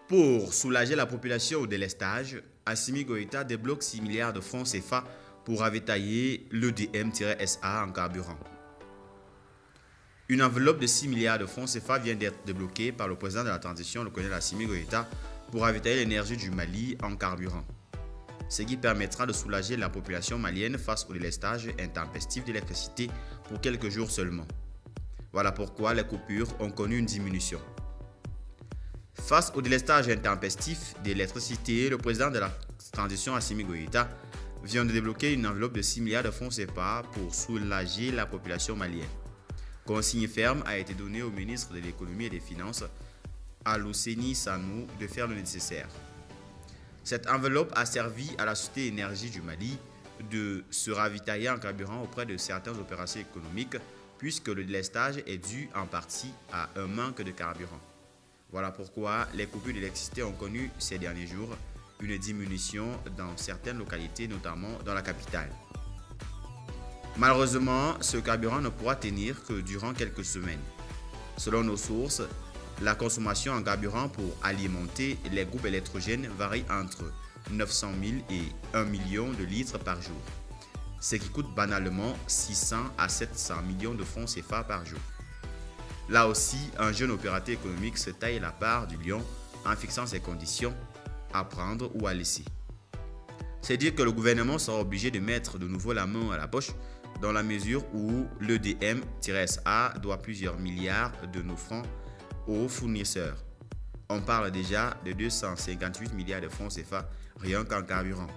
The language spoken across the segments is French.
Pour soulager la population au délestage, Assimi Goïta débloque 6 milliards de francs CFA pour ravitailler l'EDM-SA en carburant. Une enveloppe de 6 milliards de francs CFA vient d'être débloquée par le président de la transition, le colonel Assimi Goïta, pour ravitailler l'énergie du Mali en carburant. Ce qui permettra de soulager la population malienne face au délestage intempestif d'électricité pour quelques jours seulement. Voilà pourquoi les coupures ont connu une diminution. Face au délestage intempestif d'électricité, le président de la transition Assimi Goïta vient de débloquer une enveloppe de 6 milliards de francs CFA pour soulager la population malienne. Consigne ferme a été donnée au ministre de l'économie et des finances, Alouseni Sanou, de faire le nécessaire. Cette enveloppe a servi à la Société Énergie du Mali de se ravitailler en carburant auprès de certaines opérations économiques, puisque le délestage est dû en partie à un manque de carburant. Voilà pourquoi les coupures d'électricité ont connu ces derniers jours une diminution dans certaines localités, notamment dans la capitale. Malheureusement, ce carburant ne pourra tenir que durant quelques semaines. Selon nos sources, la consommation en carburant pour alimenter les groupes électrogènes varie entre 900 000 et 1 million de litres par jour, ce qui coûte banalement 600 à 700 millions de francs CFA par jour. Là aussi, un jeune opérateur économique se taille la part du lion en fixant ses conditions à prendre ou à laisser. C'est dire que le gouvernement sera obligé de mettre de nouveau la main à la poche dans la mesure où l'EDM-SA doit plusieurs milliards de nos francs aux fournisseurs. On parle déjà de 258 milliards de francs CFA rien qu'en carburant.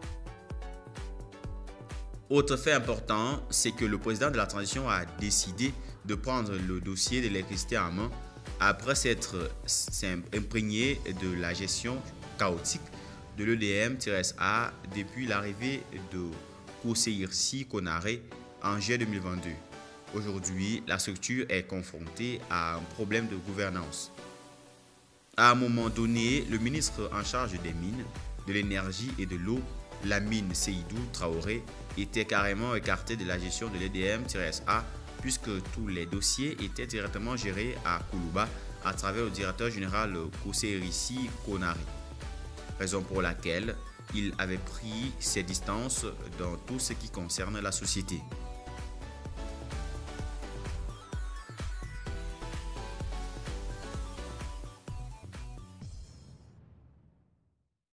Autre fait important, c'est que le président de la transition a décidé de prendre le dossier de l'électricité en main après s'être imprégné de la gestion chaotique de l'EDM-SA depuis l'arrivée de Kousseïrsi Konaré en juillet 2022. Aujourd'hui, la structure est confrontée à un problème de gouvernance. À un moment donné, le ministre en charge des mines, de l'énergie et de l'eau, Lamine Seydou Traoré, était carrément écarté de la gestion de l'EDM-SA puisque tous les dossiers étaient directement gérés à Koulouba à travers le directeur général Kousseïrsi Konaré. Raison pour laquelle il avait pris ses distances dans tout ce qui concerne la société.